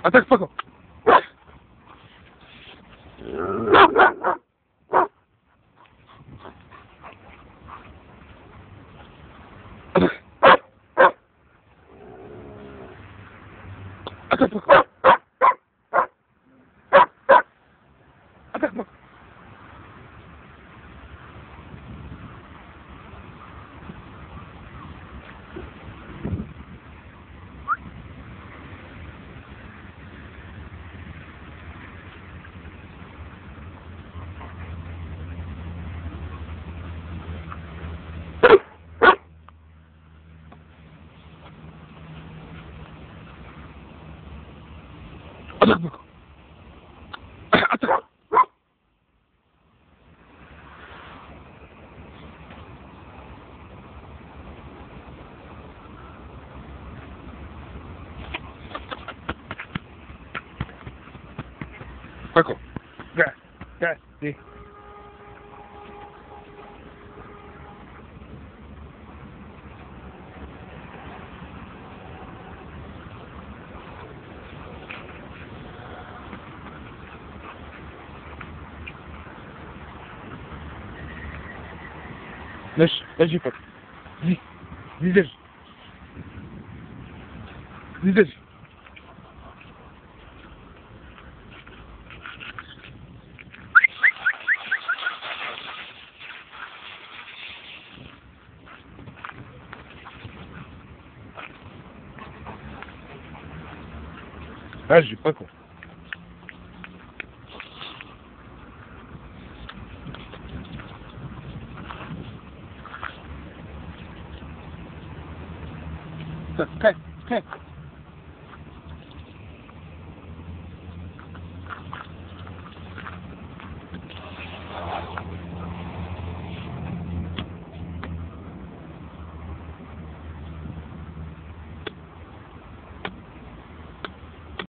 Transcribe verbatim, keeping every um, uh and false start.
Attaque Paco. Attaque Paco. Attaque Paco. Attaque Paco. Attaque. Paco. Gas. Gas. Sí. ليش ليش يفك زي زي زي زي زي اجي Paco. Okay, okay.